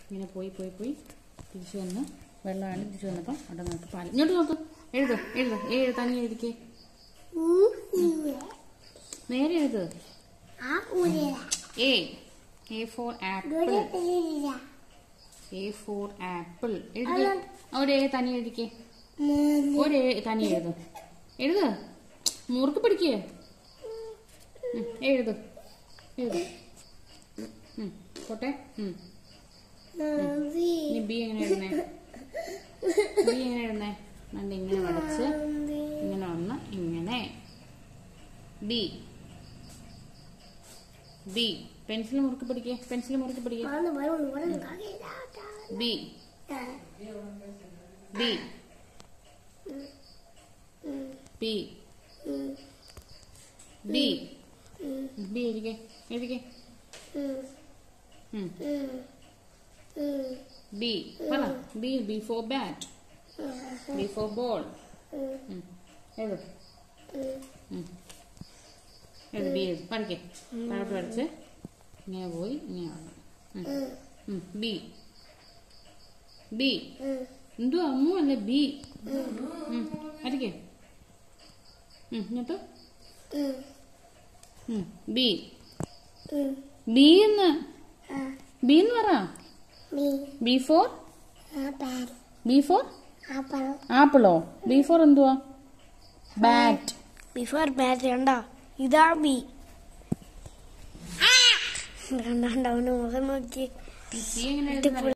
ഇങ്ങനെ പോയി പോയി പോയി തിരിച്ചു വന്ന് വെള്ളമാണ് തിരിച്ചു വന്നപ്പോൾ അവിടെ നോക്ക് പാല് ഇങ്ങോട്ട് നോക്ക് എഴുത് എഴുത് തനി എഴുതിക്കേ നേരെ എഴുത് A for apple. A for apple. എഴുത് അവിടെ തനി എഴുതിക്കേ ഒരു തനി എഴുത് എഴുത് മുറുക്ക് പിടിക്കേ എഴുത് എഴുത് പോട്ടെ ബി എങ്ങനെ എഴുതുന്നേ ബി എങ്ങനെ എഴുതുന്നേ നല്ല ഇങ്ങനെ വരച്ച് ഇങ്ങനെ വന്ന് ഇങ്ങനെ ബി ബി പെൻസിൽ മുറുക്കി പിടിക്കേ പെൻസിൽ മുറുക്കി പിടിക്കേ B B B B B എഴുതിക്കേ എഴുതിക്കേ ബി പറ B B for bat B for ball എഴുത് എഴുത് ബി എഴുത് പഠിക്കേ താഴോട്ട് വരച്ച് ഇങ്ങനെ പോയി ഇങ്ങനെ വന്നു ബി ബി എന്തോ അമ്മു അല്ലേ ബി വരയ്ക്കേ ഇങ്ങോട്ട് ബി ബി എന്ന് ബി എന്ന് പറ ബി ഫോർ ബി ഫോർ ആപ്പിളോ ബി ഫോർ എന്തുവാ ബാറ്റ് ബി ഫോർ ബാറ്റ് കണ്ടോ ഇതാ ബി കണ്ടോ അവന് മുഖം നോക്കി